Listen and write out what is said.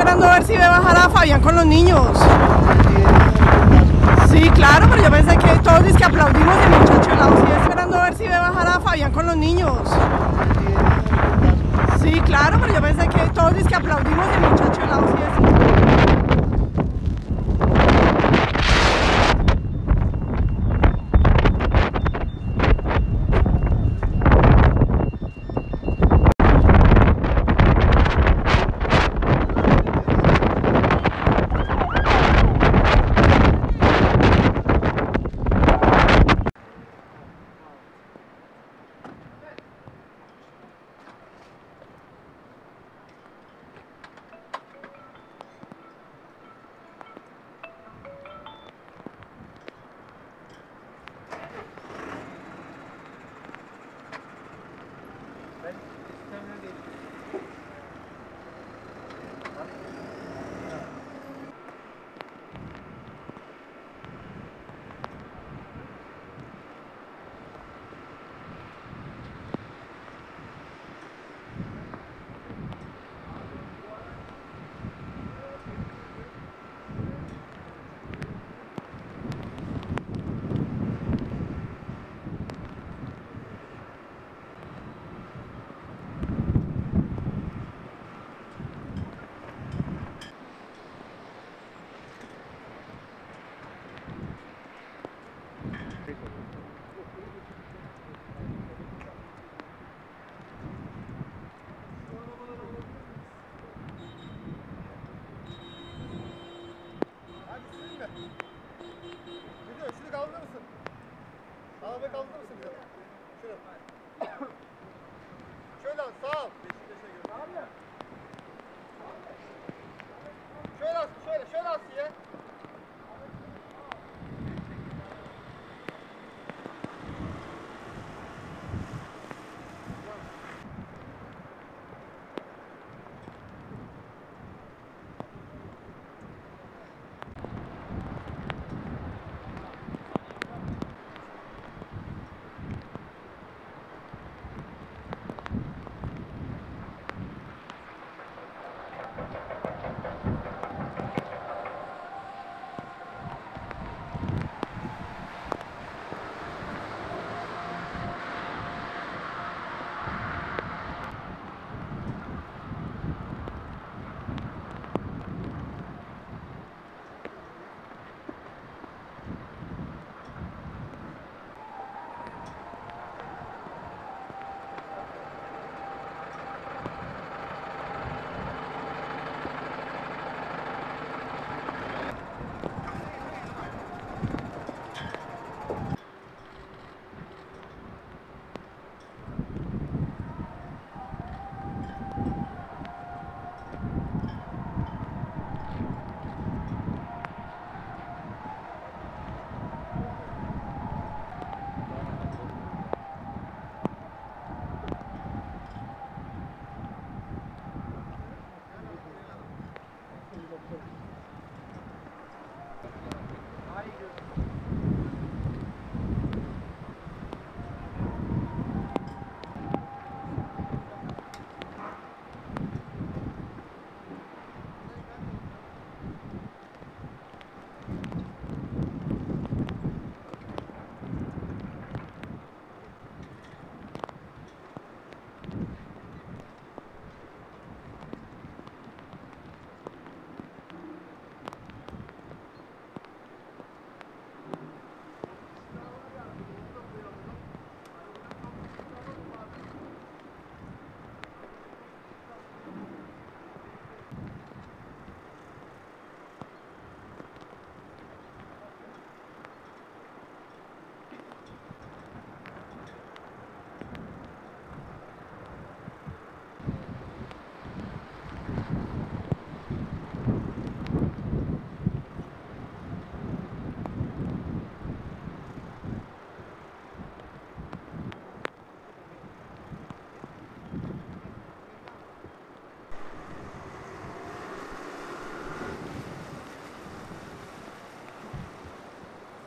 esperando a ver si iba a bajar a Fabián con los niños. Sí, claro, pero yo pensé que todos dicen que aplaudimos y el muchacho al lado sigue esperando a ver si iba a bajar a Fabián con los niños. Sí, claro, pero yo pensé que todos dicen que aplaudimos y el muchacho al lado sigue. Şunu kaldırır mısın? Abi kaldırır mısın bize? Şunu. Şöyle sağ ol.